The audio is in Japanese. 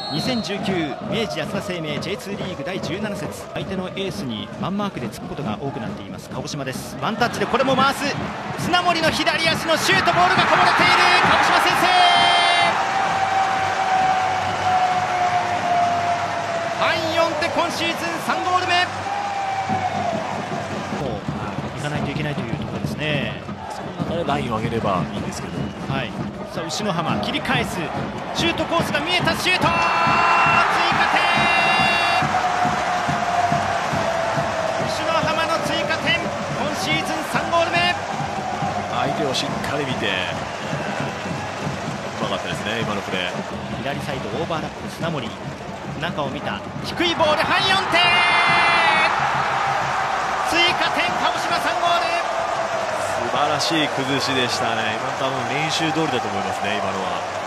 2019明治安田生命 J2 リーグ第17節、相手のエースにマンマークでつくことが多くなっています鹿児島です。ワンタッチでこれも回す砂森の左足のシュート、ボールがこぼれている。鹿児島先制。ハンヨンテ今シーズン3ゴール目。もう行かないといけないというところですね。 その中でラインを上げればいいんですけど、 はい、さあ牛の浜切り返す、シュートコースが見えた、シュート追加点。牛の浜の追加点、今シーズン3ゴール目。 相手をしっかり見て、うまかったですね今のプレー。 左サイドオーバーラップ砂森、中を見た低いボール、ハンヨンテ追加点、鹿児島3ゴール。 素晴らしい崩しでしたね。今多分練習通りだと思いますね今のは。